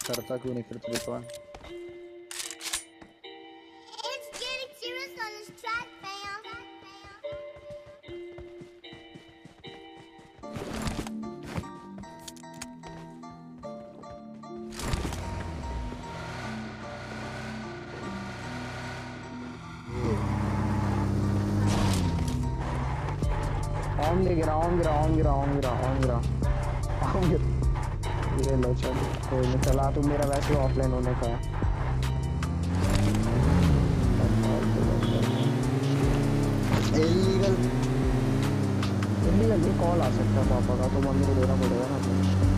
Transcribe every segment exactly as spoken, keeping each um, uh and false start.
करता क्यों नहीं फिर तेरे को? ऑन ले गिरा ऑन गिरा ऑन गिरा ऑन गिरा ऑन गिरा ऑन गिरा। ये लो चल कोई नहीं, चला तू मेरा वैसे ऑफलाइन होने का है। इलीगल इलीगल कॉल आ सकता है पापा का, तो मम्मी को देना पड़ेगा ना।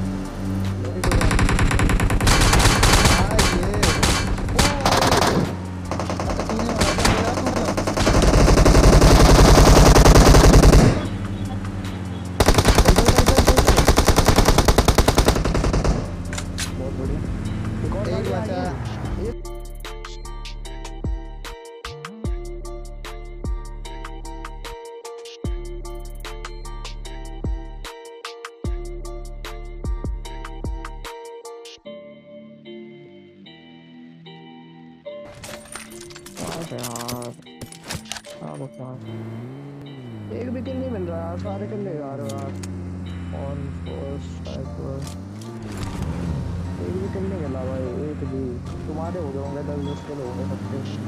यार अब एक भी किल नहीं मिल रहा यार, सारे किल ले जा रहे हो यार। ऑन फोर्स टाइपर एक भी किल नहीं मिला भाई, एक भी। तुम्हारे हो गए होंगे दस दस किल हो गए सबके।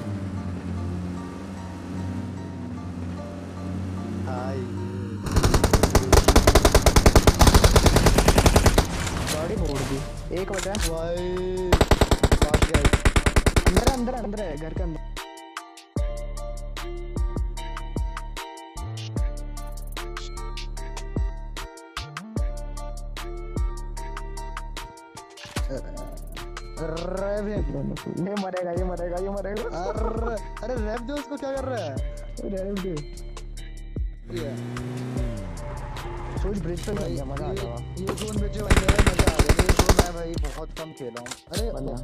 गाड़ी फोड़ दी, एक बचा भाई। अंदर अंदर अंदर है घर के अंदर। ये मरेगा ये मरेगा ये मरेगा। अरे अरे रैप जो उसको क्या कर रहा है? रैप दे ये सोच ब्रिज पे गया, मजा आ गया। ये जोन ब्रिज पे मजा आ गया। ये जोन मैं भाई बहुत कम खेला हूं। अरे बंदा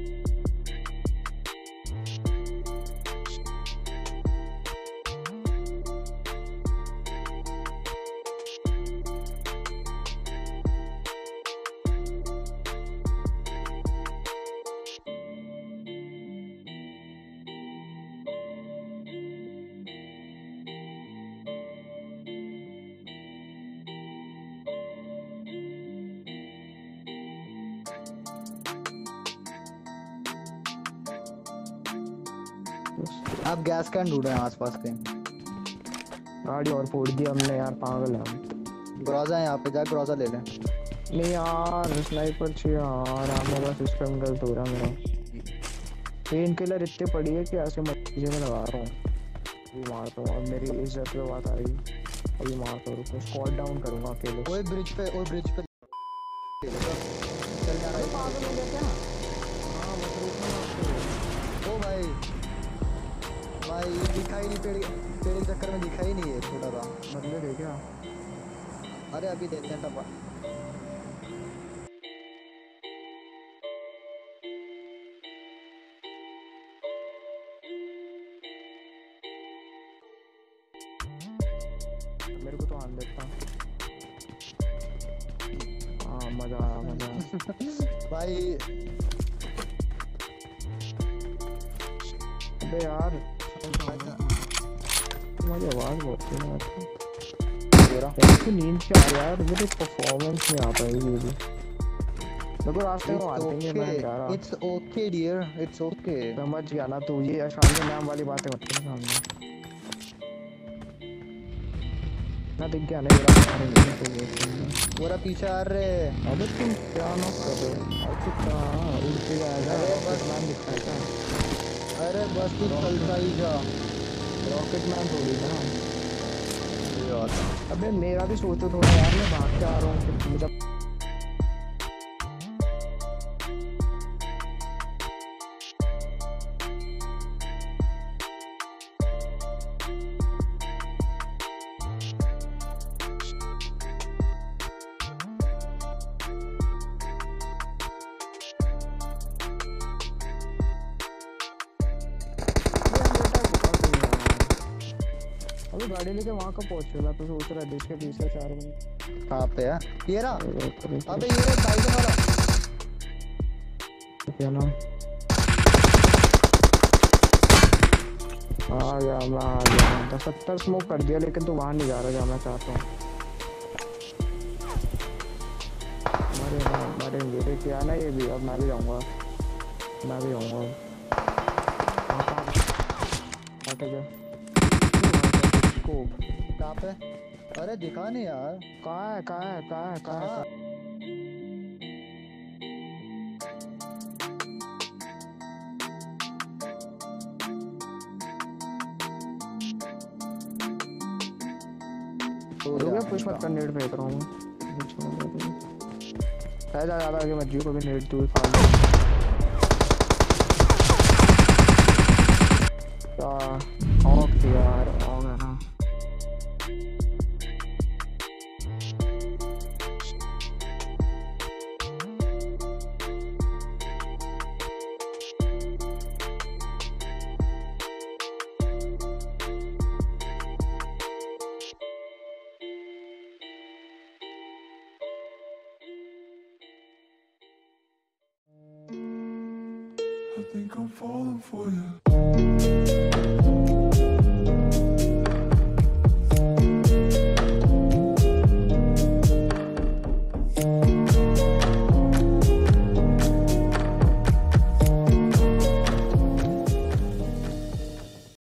आप गैस कैन ढूंढ रहे हैं आसपास कहीं? गाड़ी और फोड़ दी हमने यार, पागल है हम। ग्रोजा है यहाँ पे, जा ग्रोजा ले ले। नहीं यार स्नाइपर चाहिए यार, मेरा सिस्टम गलत हो रहा है मेरा। पेन किलर इतने पड़ी है कि ऐसे मत में लगा रहा हूँ, अभी मारता हूँ। अब मेरी इज्जत पे बात आ रही, अभी मारता हूँ। रुको स्क्वाड डाउन करूँगा अकेले। ओए ब्रिज पे, ओए ब्रिज पे चल जा रहा है। पागल हो गया क्या? हाँ मत रुकना। ओ भाई भाई दिखाई नहीं, पेड़ पेड़ के चक्कर में दिखाई नहीं है छोटा सा। बदले दे क्या? अरे अभी देते हैं टपा। मेरे को तो आन देता। हाँ मजा आया मजा आया। भाई अबे यार तुम्हारी आवाज बहुत है यार। ऐसी नींद क्या आ यार, मुझे परफॉर्मेंस नहीं आ पाएगी ये भी। देखो रास्ते में मार देंगे। मैं कह रहा it's okay dear, it's okay. समझ गया ना तू, ये अशान के नाम वाली बातें मत कर सामने ना। दिख गया नहीं मेरा पूरा पीछे आ रहे। अबे तुम क्या ना कर रहे हो? अब कहाँ उड़ते जाएगा? अरे बस मैन दिखता है क्या? अरे बस तू चलता ही जा। रॉकेट मैन थोड़ी ना। अबे मेरा भी सोचो थोड़ा यार, मैं भाग के आ रहा हूँ मुझे। अभी गाड़ी लेके वहाँ का पहुँचेगा तो सोच रहा है देश के पीछे चार बंदे। कहाँ पे है? ये रहा। अबे ये रहा बाइक वाला। दिया ना। आ गया मैं आ गया। दस सत्तर स्मोक कर दिया लेकिन तू वहाँ नहीं जा रहा जहाँ मैं चाहता हूँ। हमारे हमारे मेरे क्या ना ये भी। अब मैं भी जाऊँगा मैं भी जाऊँगा। हट गया। स्कोप कहाँ पे? अरे दिखा नहीं यार। कहाँ है कहाँ है कहाँ है कहाँ है कहाँ? कहाँ ये रुक रहा गया। पुश मत कर नेट फेंक रहा हूँ मैं। ज़्यादा ज़्यादा आगे मत जी को भी नेट दूर खा लो। क्या ऑफ थी यार। ऑफ है ना। I think I'm falling for you.